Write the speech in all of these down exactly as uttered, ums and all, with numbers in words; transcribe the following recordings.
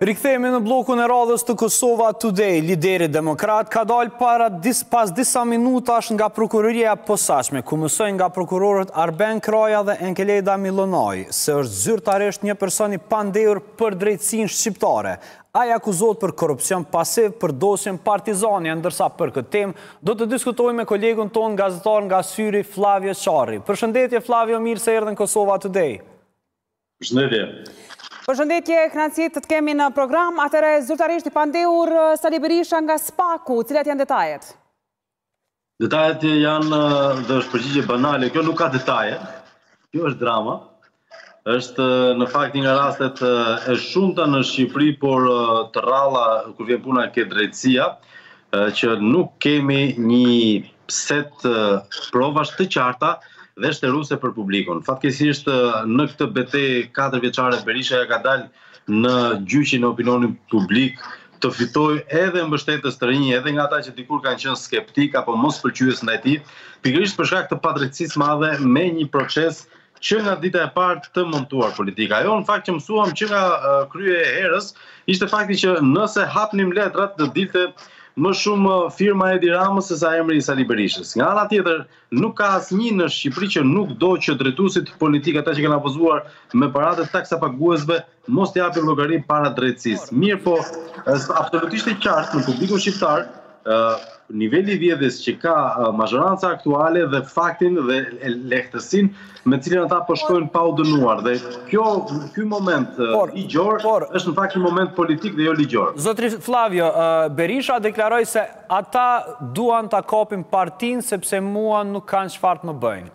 Rikthehemi në blokun e radhës të Kosova Today. Lideri demokrat ka dalë para dis, pas disa minutash nga prokuroria e posaçme, ku mësojnë nga prokurorët Arben Kraja dhe Enkeleda Milonaj se është zyrtarisht një person i pandehur për drejtësinë shqiptare. Ai akuzohet për korrupsion pasiv për dosjen Partizani, ndërsa për këtë temë do të diskutojmë me kolegun ton gazetar nga Syri, Flavio Qarri. Përshëndetje Flavio, mirë se erdhën në Kosova Today. Përshëndetje. Përshëndetje, kënaqësi të të kemi në program. Atëre zyrtarisht i pandehur Sali Berisha nga Spaku, cilat janë detajet? Detajet janë, dhe është përgjigje banale, kjo nuk ka detaje, kjo është drama. Është në fakt një nga rastet e shumta në Shqipëri, por të rralla kur vjen puna ke drejtësia, që nuk kemi një set provash të qarta dhe shteruse për publikun. Fatkeqësisht në këtë betejë katër vjeçare Berisha ja ka dalë në gjyqin e opinionit publik të fitojë edhe mbështetës të rinj, edhe nga ata që dikur kanë qenë skeptik apo mos pëlqyes ndaj tij, pikërisht për shkak të padrejtësisë madhe me një proces që nga dita e parë të montuar politika. Ajo në fakt që mësuam që nga krye e herës ishte fakti që nëse hapnim letrat do dilte më shumë firma Edi Ramës se sa emri i Sali Berishës. Nga ana tjetër, nuk ka asnjë në Shqipëri që nuk do që drejtuesit politik, ata që kanë abuzuar me paratë taksa paguesve, mos t'i japin llogari para drejtësisë. Mirë po, është absolutisht e qartë në publikun shqiptar, niveli i vjedhjes që ka mazhoranca aktuale dhe faktin dhe lehtësinë me cilën ata po shkojnë pa u dënuar. Dhe kjo ky moment ligjor është në fakt një moment politik dhe jo ligjor. Zotri Flavio, Berisha deklaroi se ata duan ta kapin partinë sepse mua nuk kanë çfarë të më bëjnë.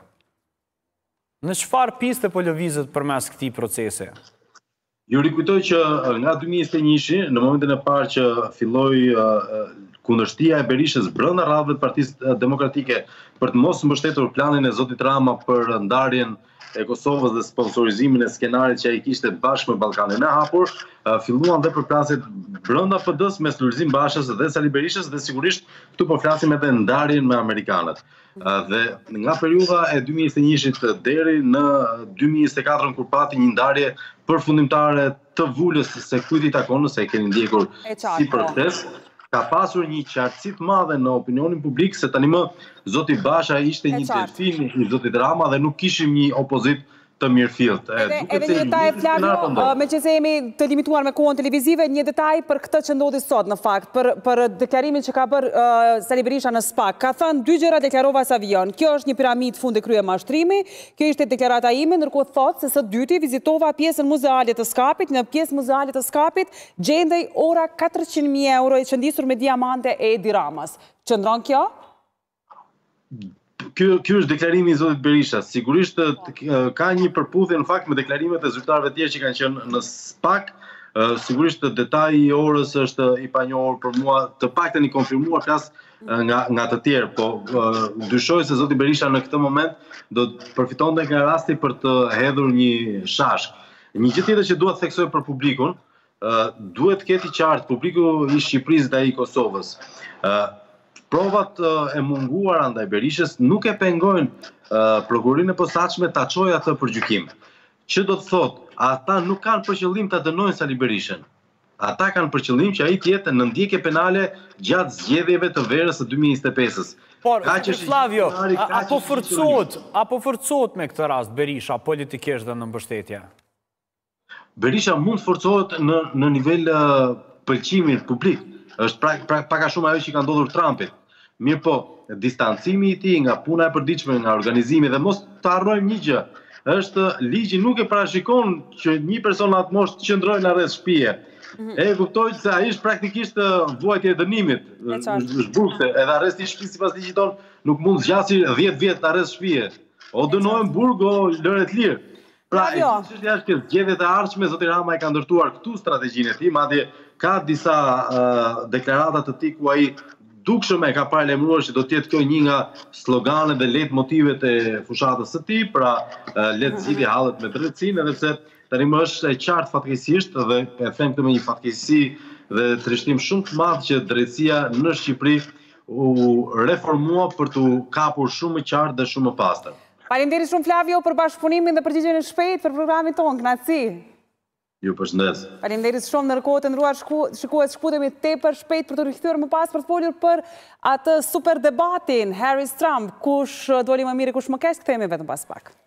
Në çfarë piste po lëvizet përmes këtij procesi? Ju rikujtoj që nga dy mijë e njëzet e një, në momentin e parë që filloi kundërshtia e Berishës brenda radhëve të Partisë Demokratike për të mos mbështetur planin e zotit Rama për ndarjen e Kosovës dhe sponsorizimin e skenarit që ai kishte bashkë me Ballkanin e hapur, filluan dhe përplasjet brenda P D-s mes Lulzim Bashës dhe Sali Berishës dhe sigurisht këtu po flasim edhe ndarjen me amerikanët. Dhe nga periudha e dy mijë e njëzet e njëit deri në dy mijë e njëzet e katër kur pati një ndarje përfundimtare të vulës se kujt i takon, nëse e keni ndjekur si proces, ka pasur një qartësi të madhe në opinionin publik se tani më zoti Basha ishte një delfin i zotit Rama dhe nuk kishim një opozit të mirëfillt. Edhe një detaj, Flavio, me që se jemi të limituar me kohën televizive, një detaj për këtë që ndodhi sot në fakt, për, për deklarimin që ka bërë uh, Sali Berisha në Spak. Ka thënë dy gjëra deklarova Savion. Kjo është një piramid fund e krye mashtrimi, kjo ishte deklarata ime, ndërkohë thotë se së dyti vizitova pjesën muzeale të Skapit, në pjesë muzeale të Skapit gjendej ora katërqind mijë euro i qëndisur me diamante e Edi Ramës. Qëndron kjo? Ky është deklarimi i zotit Berisha. Sigurisht ka një përputhje në fakt me deklarimet e zyrtarëve tjerë që kanë qenë në Spak. Sigurisht detaji i orës është i panjohur për mua, të paktën i konfirmuar flas nga nga të tjerë, po dyshoj se zoti Berisha në këtë moment do të përfitonte nga rasti për të hedhur një shashk. Një gjë tjetër që dua të theksoj për publikun, duhet të ketë i qartë publiku i Shqipërisë dhe i Kosovës. Provat e munguara ndaj Berishës nuk e pengojnë prokurorinë e posaçme ta çojë atë për gjykim. Që do të thotë, ata nuk kanë për qëllim ta dënojnë Sali Berishën. Ata kanë për qëllim që ai të jetë në ndjekje penale gjatë zgjedhjeve të verës së dy mijë e njëzet e pesës. Por, Flavio, apo forcohet, apo forcohet me këtë rast Berisha politikisht dhe në mbështetje? Berisha mund të forcohet në në nivel pëlqimi publik. Është pra, pra, pak a shumë ajo që ka ndodhur Trumpit. Mirë po, distancimi i tij nga puna e përditshme, nga organizimi dhe mos të harrojmë një gjë. Është ligji nuk e parashikon që një person atë moshë të qëndrojë në arrest shtëpie. E kuptoj se ai është praktikisht vuajtje e dënimit. Zhburgse, edhe arresti i shtëpisë sipas ligjit ton nuk mund zgjasë dhjetë vjet në arrest shtëpie. O dënohen burg o lëre të lirë. Pra, çështja është që zgjedhjet e ardhshme zoti Rama e ka ndërtuar këtu strategjinë e tij, madje ka disa uh, deklarata të tij ku ai dukshëm e ka paralajmëruar se do të jetë kjo një nga sloganet dhe lejt motivet e fushatës së tij, pra uh, le të zgjidhë hallet me drejtësinë, edhe pse tani më është e qartë fatkeqësisht dhe e them këtë me një fatkeqësi dhe trishtim shumë të madh që drejtësia në Shqipëri u reformua për të kapur shumë më qartë dhe shumë më pastër. Faleminderit shumë Flavio për bashkëpunimin dhe përgjigjen e shpejtë për programin tonë. Kënaqësi. Ju përshëndes. Faleminderit shumë. Ndërkohë të nderuar shikues, shkputemi tepër shpejt për të rikthyer më pas për të folur për atë super debatin Harris Trump, kush doli më mirë, kush më keq, kthehemi vetëm pas pak.